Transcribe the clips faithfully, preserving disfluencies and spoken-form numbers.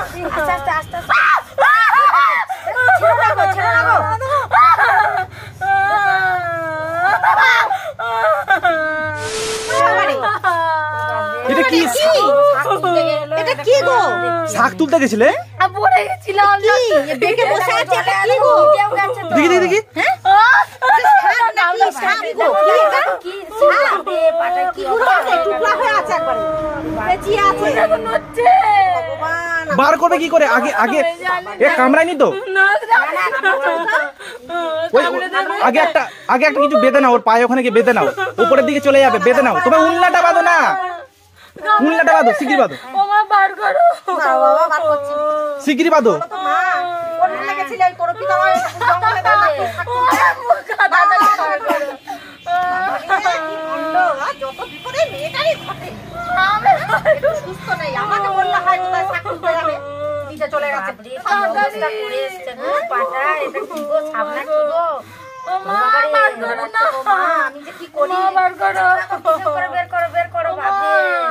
আস্তে আস্তে আস্তে আস্তে ছেড়ে রাখো ছেড়ে রাখো এটা কি এটা কি গো শাক তুলতে গেছিলে পড়ে গেছিলাম কি বেকে বসে আছে এটা কি গো দেখি দেখি দেখি হ্যাঁ সাপ গো কি এটা কি সাপ রে পাটা কি টুকরা হয়ে আছে একবারে বেঁচে আছে এখন হচ্ছে ভগবান বার করবে কি করে আগে আগে এ কামড়ায়নি তো ওই আগে একটা আগে একটা কিছু বেঁধে নাও ওর পায়ে ওখানে গিয়ে বেঁধে নাও উপরের দিকে চলে যাবে বেঁধে নাও তবে উল্লাটা বাঁধো না উল্লাটা বাঁধো শিগগির বাঁধো ও মা বার করো না বাবা বার করছি শিগগির বাঁধো তো মা কোন লেগেছিল এই তোর কি তোমার জঙ্গলে দাঁড়া দাদা বার করো যত বিপদে মেয়েটারই ঘটে আমি একটু সুস্থ নেই আমাকে বললা হয় কোথায় শাক তুলতে যাবে নিচে চলে গেছে অবস্থা করে এসছে গো পাটা এটা কি গো সামনে কি গো ও মা বার করো না আমি যে কি করি বার করো করে বের করো বের করো বাবা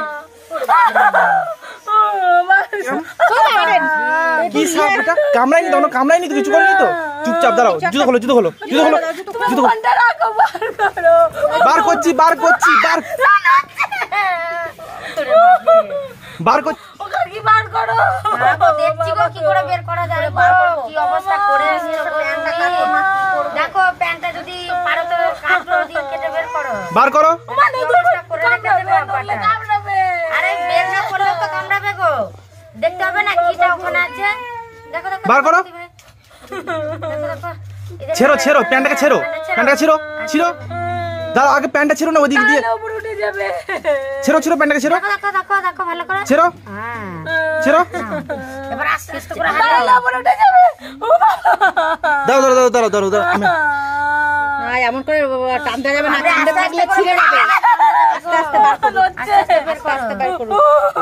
কি সাপ এটা কামড়ায়নি তো কামড়ায়নি তো কিছু করেনি তো চুপচাপ দাঁড়াও জুতো খোলো জুতো খোলো জুতো খোলো জুতো খোলো বার করছি বার করছি বার বার করছি ওকে কি বার করো দেখছি গো কি করে বের করা যায় গো কি অবস্থা করে এসেছো প্যান্টটা কাটো দেখো প্যান্টটা যদি পারো তো কাটো দিয়ে কেটে বের করো বার করো মানে অবস্থা করে রেখে দেবে বাবাটা কামড়াবে আরে বের না করলে তো কামড়াবে গো দেখতে হবে না কিটা ওখানে আছে দেখো দেখো বার করো দেখো দেখো ছেড়ো ছেড়ো প্যান্টটাকে ছেড়ো প্যান্টটা ছেড়ো ছিড়ো দাও আগে প্যান্টটা ছেড়ো না ওদিক দিয়ে উপরে উঠে যাবে ছেড়ো ছেড়ো প্যান্টটাকে ছেড়ো দেখো দেখো দেখো ভালো করে ছেড়ো হ্যাঁ ছেড়ো এবার আস্তে আস্তে করে হাঁটো উপরে উঠে যাবে ও দাও দাও দাও দাও দাও দাও আমি না এমন করে টান দেওয়া যাবে না টানতে থাকলে ছিঁড়ে যাবে আস্তে আস্তে বার করো আস্তে আস্তে বের করো আস্তে বার করো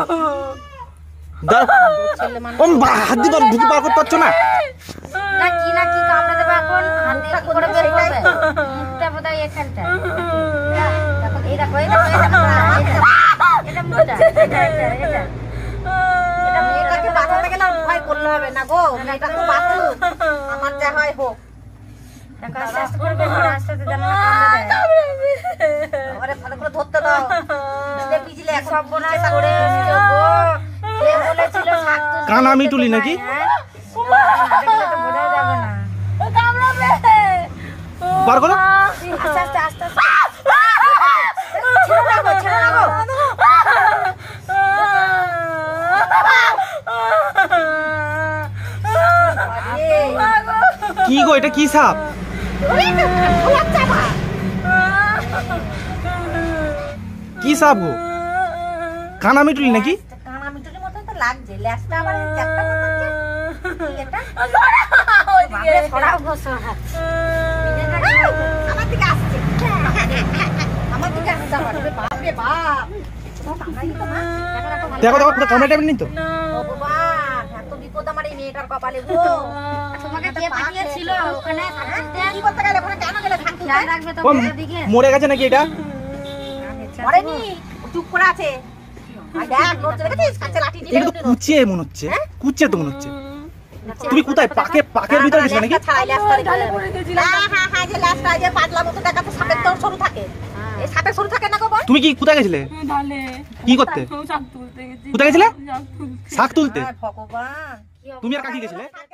দাও ও হাত দিয়ে ঢুকে বার করতে পারছো না না কি না কি কামড়ে দেবে এখন হাত দিয়ে কি করে বের করবে মুখটা বোধহয় এখানটা দেখো এই দেখো এই দেখো এটা মুখটা এটা এটা এটা এটা মেয়েটাকে বাঁচাতে গেলে ভয় করলে হবে না গো মেয়েটা তো বাঁচু আমার যা হয় হোক দেখো আস্তে আস্তে করে বের করো আস্তে আস্তে যেন না কামড়ে দেয় আরে ভালো করে ধরতে দাও বিজলে বিজলে সব বোনাস করে এসেছো গো সে বলেছিল শাক তুলতে কান আমি তুলি নাকি দেখলে তো বোঝা যাবে না ও কামড়াবে বার করো আস্তে আস্তে আস্তে আস্তে ছেড়ে রাখো ছেড়ে রাখো কি গো এটা কি সাপ কি সাপ গো কান আমি তুলি নাকি কানা মিটুরির মতো তো লাগছে ল্যাসটা আবার চ্যাপটা মতো আছে কি এটা ওইদিকে ছড়াও গো ছড়াও আমার দিকে আসছে আমার দিকে আসছে বাপ রে বাপ দেখো দেখো পুরো কামড়া টাইম নেই তো ভগবান এত বিপদ আমার এই মেয়েটার কপালে গো তোমাকে কে পাঠিয়েছিল ওখানে থাকতে কি করতে গেলে ওখানে কেন গেলে থাকতে যাই রাখবে তো মেয়ের দিকে মরে গেছে নাকি এটা মরেনি চুপ করে আছে আর দেখ নড়ছে দেখেছিস কাছে লাঠি দিয়ে এটা তো কুচিয়ে মনে হচ্ছে কুচিয়ে তো মনে হচ্ছে তুমি কোথায় পাকে পাকের ভিতরে গেছিলে নাকি ছাড়াই লাস্ট করে পড়ে গেছিলাম হ্যাঁ হ্যাঁ হ্যাঁ যে লাস্ট যে পাতলা মতো টাকা তো সাপের তো সরু থাকে এই সাপের সরু থাকে না গো তুমি কি কোথায় গেছিলে ঢালে কি করতে শাক তুলতে গেছি কোথায় গেছিলে শাক তুলতে শাক তুলতে ভগবান তুমি আর কাকি গেছিলে